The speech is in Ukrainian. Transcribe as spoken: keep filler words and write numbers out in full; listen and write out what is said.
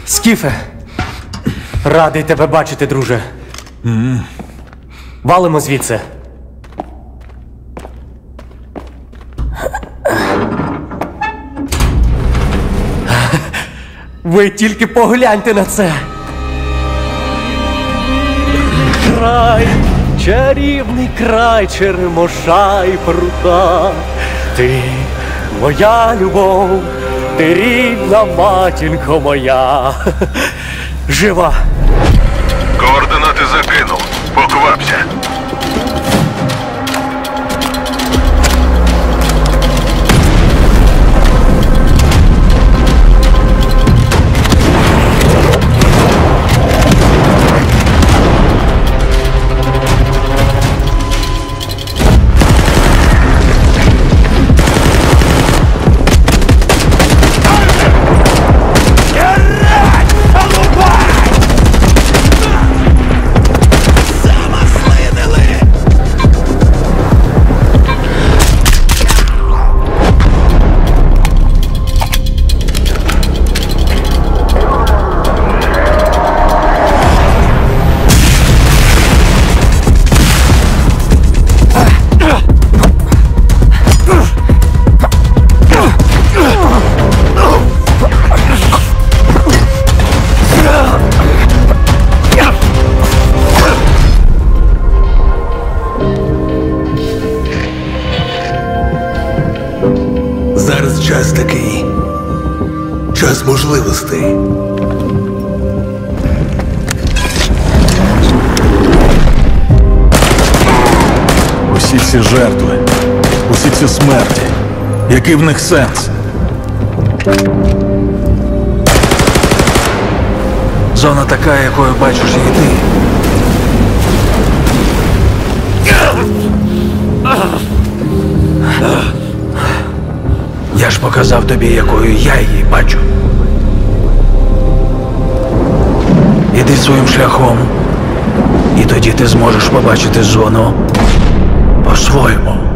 Скіфе, радий тебе бачити, друже. Mm. Валимо звідси. Ви тільки погляньте на це. Край, чарівний край черемоша і прута. Ти моя любов, ти рідна матінко моя. Жива. Координати закинув. Поквапся. Зараз час такий. Час можливостей. Усі ці жертви, усі ці смерті. Який в них сенс? Зона така, якою бачиш її ти. Я ж показав тобі, якою я її бачу. Іди своїм шляхом, і тоді ти зможеш побачити зону по-своєму.